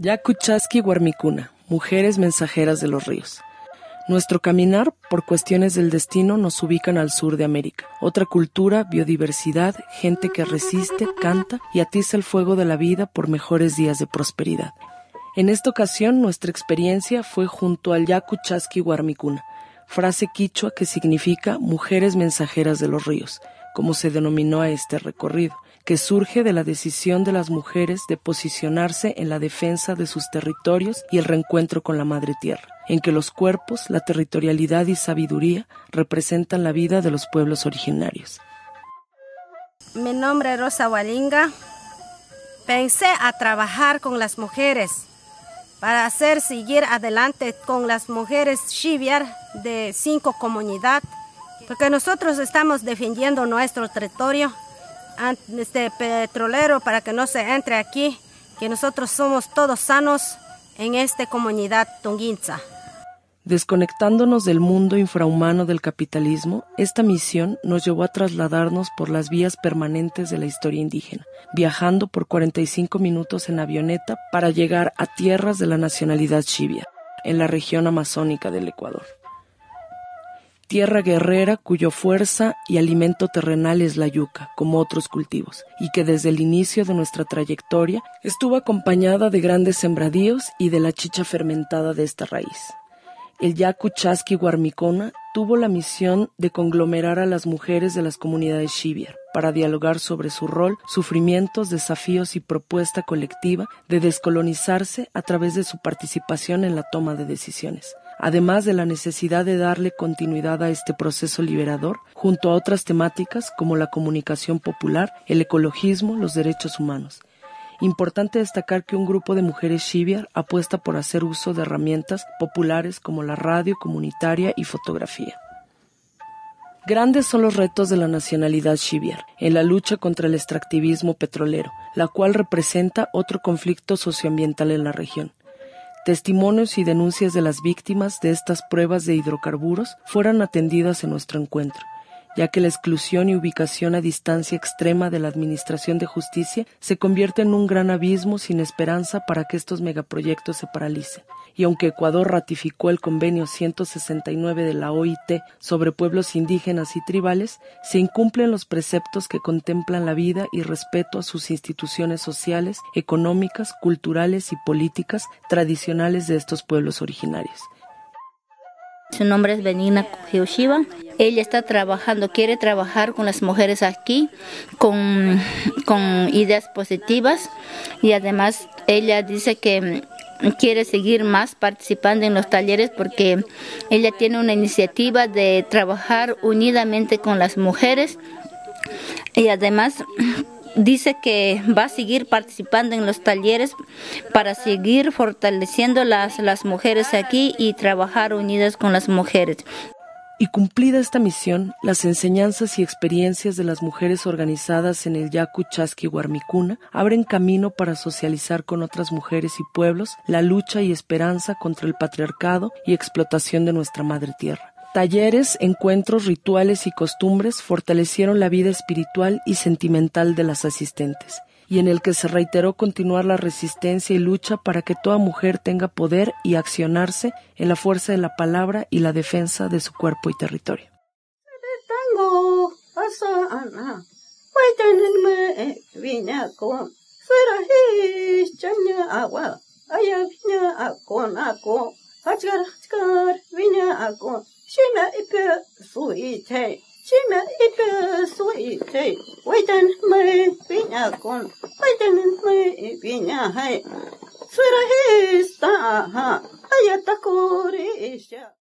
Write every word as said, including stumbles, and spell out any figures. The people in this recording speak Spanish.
Yakuchaski Warmicuna, mujeres mensajeras de los ríos. Nuestro caminar, por cuestiones del destino, nos ubican al sur de América. Otra cultura, biodiversidad, gente que resiste, canta y atiza el fuego de la vida por mejores días de prosperidad. En esta ocasión, nuestra experiencia fue junto al Yakuchaski Warmicuna, frase quichua que significa mujeres mensajeras de los ríos, como se denominó a este recorrido, que surge de la decisión de las mujeres de posicionarse en la defensa de sus territorios y el reencuentro con la Madre Tierra, en que los cuerpos, la territorialidad y sabiduría representan la vida de los pueblos originarios. Mi nombre es Rosa Walinga. Pensé a trabajar con las mujeres para hacer seguir adelante con las mujeres Xiviar de cinco comunidades, porque nosotros estamos defendiendo nuestro territorio este petrolero para que no se entre aquí, que nosotros somos todos sanos en esta comunidad tunguinza. Desconectándonos del mundo infrahumano del capitalismo, esta misión nos llevó a trasladarnos por las vías permanentes de la historia indígena, viajando por cuarenta y cinco minutos en avioneta para llegar a tierras de la nacionalidad Xiviar, en la región amazónica del Ecuador. Tierra guerrera cuyo fuerza y alimento terrenal es la yuca, como otros cultivos, y que desde el inicio de nuestra trayectoria estuvo acompañada de grandes sembradíos y de la chicha fermentada de esta raíz. El Yakuchaski Warmicuna tuvo la misión de conglomerar a las mujeres de las comunidades Xiviar para dialogar sobre su rol, sufrimientos, desafíos y propuesta colectiva de descolonizarse a través de su participación en la toma de decisiones, además de la necesidad de darle continuidad a este proceso liberador junto a otras temáticas como la comunicación popular, el ecologismo, los derechos humanos. Importante destacar que un grupo de mujeres Xiviar apuesta por hacer uso de herramientas populares como la radio comunitaria y fotografía. Grandes son los retos de la nacionalidad Xiviar en la lucha contra el extractivismo petrolero, la cual representa otro conflicto socioambiental en la región. Testimonios y denuncias de las víctimas de estas pruebas de hidrocarburos fueron atendidas en nuestro encuentro, ya que la exclusión y ubicación a distancia extrema de la Administración de Justicia se convierte en un gran abismo sin esperanza para que estos megaproyectos se paralicen. Y aunque Ecuador ratificó el convenio ciento sesenta y nueve de la O I T sobre pueblos indígenas y tribales, se incumplen los preceptos que contemplan la vida y respeto a sus instituciones sociales, económicas, culturales y políticas tradicionales de estos pueblos originarios. Su nombre es Benigna Hioshiba. Ella está trabajando, quiere trabajar con las mujeres aquí, con, con ideas positivas, y además ella dice que quiere seguir más participando en los talleres porque ella tiene una iniciativa de trabajar unidamente con las mujeres, y además dice que va a seguir participando en los talleres para seguir fortaleciendo las, las mujeres aquí y trabajar unidas con las mujeres. Y cumplida esta misión, las enseñanzas y experiencias de las mujeres organizadas en el Yakuchaski Warmicuna abren camino para socializar con otras mujeres y pueblos la lucha y esperanza contra el patriarcado y explotación de nuestra madre tierra. Talleres, encuentros, rituales y costumbres fortalecieron la vida espiritual y sentimental de las asistentes, y en el que se reiteró continuar la resistencia y lucha para que toda mujer tenga poder y accionarse en la fuerza de la palabra y la defensa de su cuerpo y territorio. Shima ipe sui te, shima ipe sui te, waitan me piña con, waitan me piña hai, sura hista ha, ayata korisha.